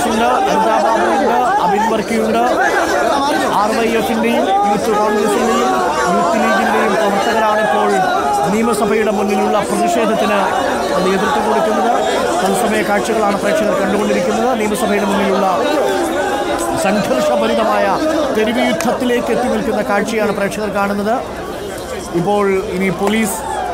ഉണ്ട്, അനിതാ ബാബുണ്ട്, അബിൻ വർക്കിയുണ്ട്. RYF-ന്റെയും യൂത്ത് കോൺഗ്രസിന്റെയും യൂത്ത് ലീഗിന്റെയും പ്രവർത്തകരാണ് ഇപ്പോൾ നിയമസഭയുടെ മുന്നിലുള്ള പ്രതിഷേധത്തിന് നേതൃത്വം കൊടുക്കുന്നത്. തത്സമയ കാഴ്ചകളാണ് പ്രേക്ഷകർ കണ്ടുകൊണ്ടിരിക്കുന്നത്. നിയമസഭയുടെ മുന്നിലുള്ള സംഘർഷഭരിതമായ തെരുവ് യുദ്ധത്തിലേക്ക് എത്തി നിൽക്കുന്ന കാഴ്ചയാണ് പ്രേക്ഷകർ കാണുന്നത്. ഇപ്പോൾ ഇനി പോലീസ്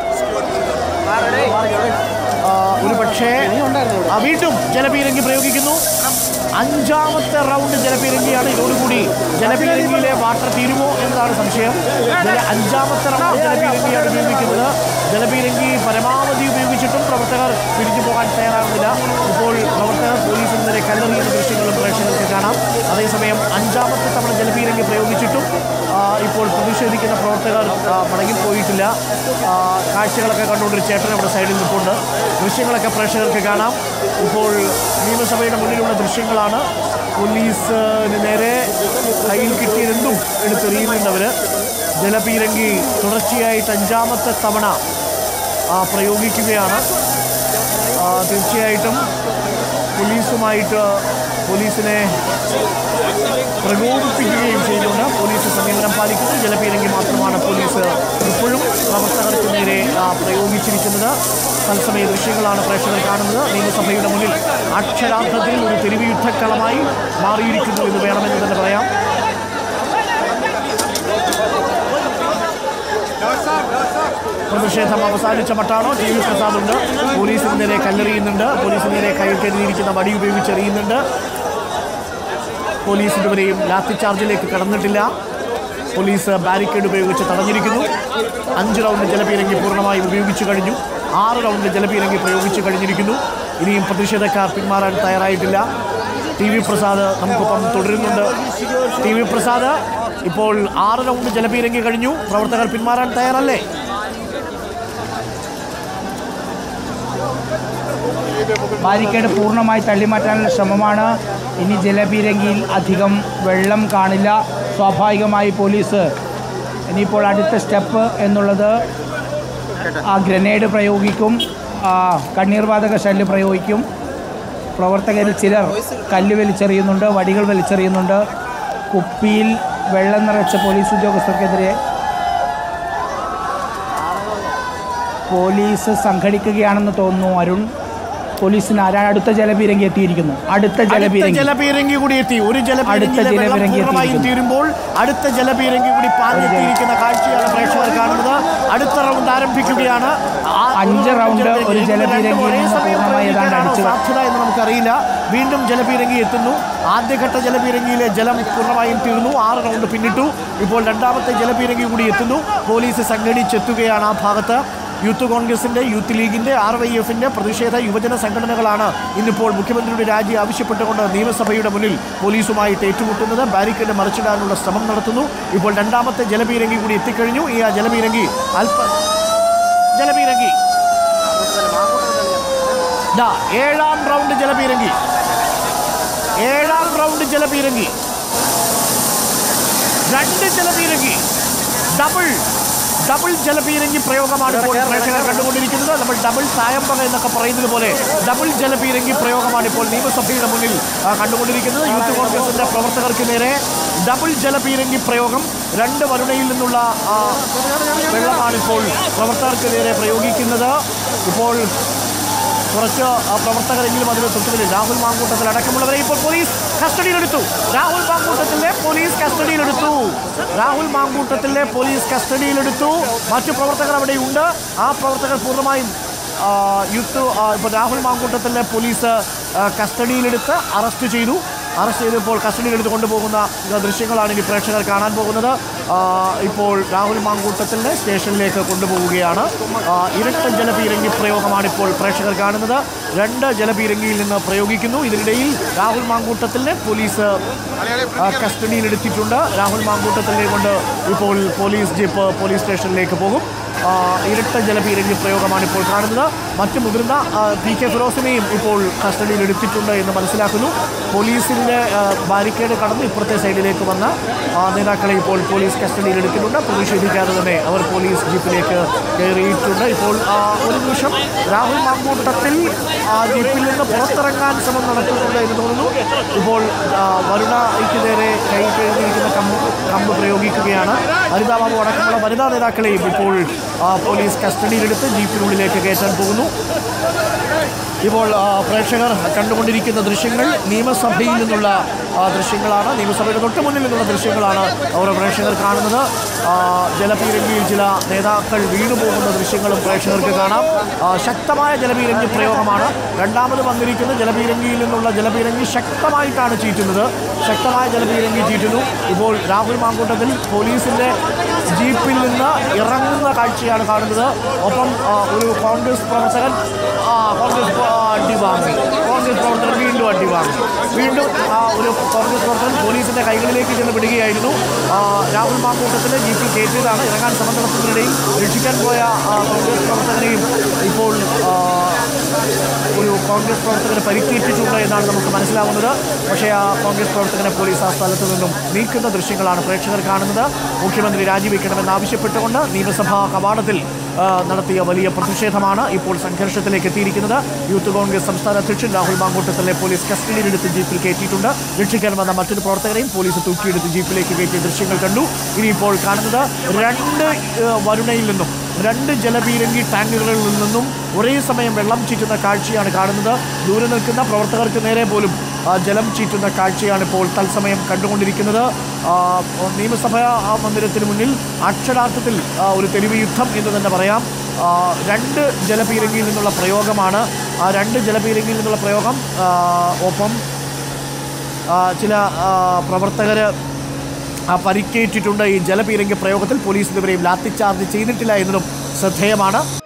ഒരുപക്ഷേ വീണ്ടും ജലപീരങ്കി പ്രയോഗിക്കുന്നു. 5ാമത്തെ റൗണ്ട് ജലപീരങ്കിയാണ്. ഇതോടുകൂടി ജലപീരങ്കിയിലെ വാട്ടർ തീരുമോ എന്നതാണ് സംശയം. 5ാമത്തെ റൗണ്ട് ജലപീരങ്കിയാണ് ഉപയോഗിക്കുന്നത്. ജലപീരങ്കി പരമാവധി ഉപയോഗിച്ചിട്ടും പ്രവർത്തകർ പിരിഞ്ഞു പോകാൻ തയ്യാറാകുന്നില്ല. ഇപ്പോൾ പ്രവർത്തകർ പോലീസിന് നേരെ കല്ലെറിയുന്ന ദൃശ്യങ്ങളും പ്രേക്ഷകർക്ക് കാണാം. അതേസമയം 5ാമത്തെ തവണ ജലപീരങ്കി പ്രയോഗിച്ചിട്ടും ഇപ്പോൾ പ്രതിഷേധിക്കുന്ന പ്രവർത്തകർ മടങ്ങിപ്പോയിട്ടില്ല. കാഴ്ചകളൊക്കെ കണ്ടുകൊണ്ടൊരു ചേട്ടൻ അവിടെ സൈഡിൽ നിൽപ്പുണ്ട്. ദൃശ്യങ്ങളൊക്കെ പ്രേക്ഷകർക്ക് കാണാം. ഇപ്പോൾ നിയമസഭയുടെ മുന്നിലുള്ള ദൃശ്യങ്ങളാണ്. പോലീസിന് നേരെ കയ്യിൽ കിട്ടിയതെന്തും എടുത്തെറിയുന്നുണ്ടവർ. ജലപീരങ്കി തുടർച്ചയായിട്ട് 5ാമത്തെ തവണ പ്രയോഗിക്കുകയാണ്. തീർച്ചയായിട്ടും പോലീസിനെ പ്രകോപിപ്പിക്കുകയും ചെയ്തുകൊണ്ട് പോലീസ് സമീപനം പാലിക്കുന്നു. ജലപീരങ്കി മാത്രമാണ് പോലീസ് ഇപ്പോഴും പ്രവർത്തകർക്ക് നേരെ പ്രയോഗിച്ചിരിക്കുന്നത്. തത്സമയ ദൃശ്യങ്ങളാണ് പ്രേക്ഷകർ കാണുന്നത്. നിയമസഭയുടെ മുന്നിൽ അക്ഷരാർത്ഥത്തിൽ ഒരു തെരുവ് യുദ്ധക്കളമായി മാറിയിരിക്കുന്നു എന്ന് വേണമെന്ന് തന്നെ പറയാം. പ്രതിഷേധം അവസാനിച്ച മട്ടാണോ? TV പ്രസാദുണ്ട്. പോലീസിന് നേരെ കല്ലെറിയുന്നുണ്ട്. പോലീസിന് നേരെ കയ്യിൽ കരുതിയിരിക്കുന്ന വടി ഉപയോഗിച്ചെറിയുന്നുണ്ട്. പോലീസ് ഇതുവരെയും ലാത്തി ചാർജിലേക്ക് കടന്നിട്ടില്ല. പോലീസ് ബാരിക്കേഡ് ഉപയോഗിച്ച് തടഞ്ഞിരിക്കുന്നു. 5 റൗണ്ട് ജലപീരങ്കി പൂർണ്ണമായും ഉപയോഗിച്ചു കഴിഞ്ഞു. 6 റൗണ്ട് ജലപീരങ്കി പ്രയോഗിച്ചു കഴിഞ്ഞിരിക്കുന്നു. ഇനിയും പ്രതിഷേധക്കാർ പിന്മാറാൻ തയ്യാറായിട്ടില്ല. TV പ്രസാദ് നമുക്കൊപ്പം തുടരുന്നുണ്ട്. TV പ്രസാദ്, ഇപ്പോൾ 6 റൗണ്ട് ജലപീരങ്കി കഴിഞ്ഞു. പ്രവർത്തകർ പിന്മാറാൻ തയ്യാറല്ലേ? ബാരിക്കേഡ് പൂർണ്ണമായി തള്ളിമാറ്റാനുള്ള ശ്രമമാണ്. ഇനി ജലപീരങ്കിയിൽ അധികം വെള്ളം കാണില്ല. സ്വാഭാവികമായി പോലീസ് ഇനിയിപ്പോൾ അടുത്ത സ്റ്റെപ്പ് എന്നുള്ളത് ഗ്രനേഡ് പ്രയോഗിക്കും, കണ്ണീർവാതക ഷെല്ല് പ്രയോഗിക്കും. പ്രവർത്തകരിൽ ചിലർ കല്ല് വലിച്ചെറിയുന്നുണ്ട്, വടികൾ വലിച്ചെറിയുന്നുണ്ട്. കുപ്പിയിൽ വെള്ളം നിറച്ച പോലീസ് ഉദ്യോഗസ്ഥർക്കെതിരെ പോലീസ് സംഘടിക്കുകയാണെന്ന് തോന്നുന്നു. അരുൺ, പോലീസിന് ആരാണ് അടുത്ത ജലപീരങ്കി എത്തിയിരിക്കുന്നു. അടുത്ത ജലപീരങ്കി കൂടി എത്തി. ഒരു ജലപീരങ്കി തീരുമ്പോൾ അടുത്ത ജലപീരങ്കി കൂടി പാഞ്ഞെത്തിയിരിക്കുന്ന കാഴ്ചയാണ് പ്രേക്ഷകർ കാണുന്നത്. അടുത്ത റൗണ്ട് ആരംഭിക്കുകയാണ്. 5 റൗണ്ട് ഒരു ജലപീരങ്കിയിൽ സാധ്യത എന്ന് നമുക്കറിയില്ല. വീണ്ടും ജലപീരങ്കി എത്തുന്നു. ആദ്യഘട്ട ജലപീരങ്കിയിലെ ജലം പൂർണ്ണമായും തീർന്നു. 6 റൗണ്ട് പിന്നിട്ടു. ഇപ്പോൾ 2ാമത്തെ ജലപീരങ്കി കൂടി എത്തുന്നു. പോലീസ് സംഘടിച്ചെത്തുകയാണ് ആ ഭാഗത്ത്. യൂത്ത് കോൺഗ്രസിൻ്റെ, യൂത്ത് ലീഗിൻ്റെ, RYF-ന്റെ പ്രതിഷേധ യുവജന സംഘടനകളാണ് ഇന്നിപ്പോൾ മുഖ്യമന്ത്രിയുടെ രാജി ആവശ്യപ്പെട്ടുകൊണ്ട് നിയമസഭയുടെ മുന്നിൽ പോലീസുമായിട്ട് ഏറ്റുമുട്ടുന്നത്. ബാരിക്കേഡ് മറിച്ചിടാനുള്ള ശ്രമം നടത്തുന്നു. ഇപ്പോൾ 2ാമത്തെ ജലപീരങ്കി കൂടി എത്തിക്കഴിഞ്ഞു. ഈ ജലപീരങ്കി 7ാം റൗണ്ട് ജലപീരങ്കി 2 ജലപീരങ്കി ഡബിൾ ജലപീരങ്കി പ്രയോഗമാണ് ഇപ്പോൾ പ്രേക്ഷകർ കണ്ടുകൊണ്ടിരിക്കുന്നത്. നമ്മൾ ഡബിൾ തായമ്പക എന്നൊക്കെ പറയുന്നത് പോലെ ഡബിൾ ജലപീരങ്കി പ്രയോഗമാണ് ഇപ്പോൾ നിയമസഭയുടെ മുന്നിൽ കണ്ടുകൊണ്ടിരിക്കുന്നത്. യൂത്ത് കോൺഗ്രസിൻ്റെ പ്രവർത്തകർക്ക് നേരെ ഡബിൾ ജലപീരങ്കി പ്രയോഗം. 2 വരുണയിൽ നിന്നുള്ള വെള്ളമാണിപ്പോൾ പ്രവർത്തകർക്ക് നേരെ പ്രയോഗിക്കുന്നത്. ഇപ്പോൾ കുറച്ച് പ്രവർത്തകരെങ്കിലും അതിന് തൊട്ടുപിന്നിൽ രാഹുൽ മാങ്കൂട്ടത്തിൽ അടക്കമുള്ളവരെ ഇപ്പോൾ പോലീസ് കസ്റ്റഡിയിലെടുത്തു. രാഹുൽ മാങ്കൂട്ടത്തിലെ പോലീസ് കസ്റ്റഡിയിലെടുത്തു. മറ്റു പ്രവർത്തകർ അവിടെയുണ്ട്. ആ പ്രവർത്തകർ പൂർണ്ണമായും ഇപ്പോൾ രാഹുൽ മാങ്കൂട്ടത്തിലെ പോലീസ് കസ്റ്റഡിയിലെടുത്ത് അറസ്റ്റ് ചെയ്തപ്പോൾ കസ്റ്റഡിയിലെടുത്ത് കൊണ്ടുപോകുന്ന ദൃശ്യങ്ങളാണ് ഇനി പ്രേക്ഷകർ കാണാൻ പോകുന്നത്. ഇപ്പോൾ രാഹുൽ മാങ്കൂട്ടത്തിനെ സ്റ്റേഷനിലേക്ക് കൊണ്ടുപോവുകയാണ്. ഇരട്ട ജലപീരങ്കി പ്രയോഗമാണ് ഇപ്പോൾ പ്രേക്ഷകർ കാണുന്നത്. 2 ജലപീരങ്കിയിൽ നിന്ന് പ്രയോഗിക്കുന്നു. ഇതിനിടയിൽ രാഹുൽ മാങ്കൂട്ടത്തിനെ പോലീസ് കസ്റ്റഡിയിലെടുത്തിട്ടുണ്ട്. രാഹുൽ മാങ്കൂട്ടത്തിനെ കൊണ്ട് ഇപ്പോൾ പോലീസ് ജീപ്പ് പോലീസ് സ്റ്റേഷനിലേക്ക് പോകും. ഇരട്ട ജലപീരങ്കി പ്രയോഗമാണ് ഇപ്പോൾ കാണുന്നത്. മറ്റ് മുതിർന്ന PK ഫിറോസിനെയും ഇപ്പോൾ കസ്റ്റഡിയിൽ എടുത്തിട്ടുണ്ട് എന്ന് മനസ്സിലാക്കുന്നു. പോലീസിൻ്റെ ബാരിക്കേഡ് കടന്ന് ഇപ്പുറത്തെ സൈഡിലേക്ക് വന്ന നേതാക്കളെ ഇപ്പോൾ പോലീസ് കസ്റ്റഡിയിൽ എടുത്തിട്ടുണ്ട്. പ്രതിഷേധിക്കാതെ തന്നെ അവർ പോലീസ് ജീപ്പിലേക്ക് കയറിയിട്ടുണ്ട്. ഇപ്പോൾ ഒരു നിമിഷം രാഹുൽ മാങ്കൂട്ടത്തിൽ ജീപ്പിൽ നിന്ന് പുറത്തിറങ്ങാൻ ശ്രമം നടത്തുന്നുണ്ട് എന്ന് തോന്നുന്നു. ഇപ്പോൾ വരുണയ്ക്ക് നേരെ കൈ കഴുകിയിരിക്കുന്ന കമ്പ് പ്രയോഗിക്കുകയാണ്. വനിതാ ബാബു അടക്കമുള്ള വനിതാ നേതാക്കളെയും ഇപ്പോൾ പോലീസ് കസ്റ്റഡിയിലെടുത്ത് ജീപ്പിനുള്ളിലേക്ക് കയറ്റാൻ പോകുന്നു. ഇപ്പോൾ പ്രേക്ഷകർ കണ്ടുകൊണ്ടിരിക്കുന്ന ദൃശ്യങ്ങൾ നിയമസഭയിൽ നിന്നുള്ള ദൃശ്യങ്ങളാണ്. നിയമസഭയുടെ തൊട്ട് മുന്നിൽ നിന്നുള്ള ദൃശ്യങ്ങളാണ് അവർ പ്രേക്ഷകർ കാണുന്നത്. ജലപീരങ്കിയിൽ ചില നേതാക്കൾ വീണുപോകുന്ന ദൃശ്യങ്ങളും പ്രേക്ഷകർക്ക് കാണാം. ശക്തമായ ജലപീരങ്കി പ്രയോഗമാണ്. രണ്ടാമത് വന്നിരിക്കുന്ന ജലപീരങ്കിയിൽ നിന്നുള്ള ജലപീരങ്കി ശക്തമായിട്ടാണ് ചീറ്റുന്നത്. ശക്തമായ ജലപീരങ്കി ചീറ്റുന്നു. ഇപ്പോൾ രാഹുൽ മാങ്കൂട്ടത്തിൽ പോലീസിൻ്റെ ജീപ്പിൽ നിന്ന് ഇറങ്ങുന്ന കാഴ്ചയാണ് കാണുന്നത്. ഒപ്പം ഒരു കോൺഗ്രസ് പ്രവർത്തകൻ കോൺഗ്രസ് പ്രവർത്തകൻ വീണ്ടും അടി വാങ്ങി. വീണ്ടും ഒരു കോൺഗ്രസ് പ്രവർത്തകൻ പോലീസിൻ്റെ കൈകളിലേക്ക് ചെന്ന് വിടുകയായിരുന്നു. രാഹുൽ മാങ്കൂട്ടത്തിൻ്റെ ജീപ്പിൽ കയറ്റിയതാണ്. ഇറങ്ങാൻ ശ്രമം നടത്തുന്നതിനിടയിൽ രക്ഷിക്കാൻ പോയ കോൺഗ്രസ് പ്രവർത്തകനെയും ഇപ്പോൾ ഒരു കോൺഗ്രസ് പ്രവർത്തകനെ പരിക്കേറ്റിട്ടുണ്ട് എന്നാണ് നമുക്ക് മനസ്സിലാവുന്നത്. പക്ഷേ ആ കോൺഗ്രസ് പ്രവർത്തകനെ പോലീസ് ആ സ്ഥലത്ത് നിന്നും നീക്കുന്ന ദൃശ്യങ്ങളാണ് പ്രേക്ഷകർ കാണുന്നത്. മുഖ്യമന്ത്രി രാജിവെക്കണമെന്നാവശ്യപ്പെട്ടുകൊണ്ട് നിയമസഭാ കവാടത്തിൽ നടത്തിയ വലിയ പ്രതിഷേധമാണ് ഇപ്പോൾ സംഘർഷത്തിലേക്ക് എത്തിയിരിക്കുന്നത്. യൂത്ത് കോൺഗ്രസ് സംസ്ഥാന അധ്യക്ഷൻ രാഹുൽ മാങ്കൂട്ടത്തിലെ പോലീസ് കസ്റ്റഡിയിലെടുത്ത് ജീപ്പിൽ കയറ്റിയിട്ടുണ്ട്. രക്ഷിക്കാൻ വന്ന മറ്റൊരു പ്രവർത്തകരെയും പോലീസ് തൂക്കിയെടുത്ത് ജീപ്പിലേക്ക് കയറ്റിയ ദൃശ്യങ്ങൾ കണ്ടു. ഇനിയിപ്പോൾ കാണുന്നത് വരുണയിൽ നിന്നും 2 ജലപീരങ്കി ടാങ്കുകളിൽ നിന്നും ഒരേ സമയം വെള്ളം ചീറ്റുന്ന കാഴ്ചയാണ് കാണുന്നത്. ദൂരെ നിൽക്കുന്ന പ്രവർത്തകർക്ക് നേരെ പോലും ജലം ചീറ്റുന്ന കാഴ്ചയാണ് ഇപ്പോൾ തത്സമയം കണ്ടുകൊണ്ടിരിക്കുന്നത്. നിയമസഭാ മന്ദിരത്തിന് മുന്നിൽ അക്ഷരാർത്ഥത്തിൽ ഒരു തെരുവ് യുദ്ധം എന്ന് തന്നെ പറയാം. 2 ജലപീരങ്കിയിൽ നിന്നുള്ള പ്രയോഗമാണ്. 2 ജലപീരങ്കിയിൽ നിന്നുള്ള പ്രയോഗം. ഒപ്പം ചില പ്രവർത്തകർ പരിക്കേറ്റിട്ടുണ്ട്. ഈ ജലപീരങ്കി പ്രയോഗത്തിൽ പോലീസ് ഇതുവരെയും ലാത്തിച്ചാർജ് ചെയ്തിട്ടില്ല എന്നതും ശ്രദ്ധേയമാണ്.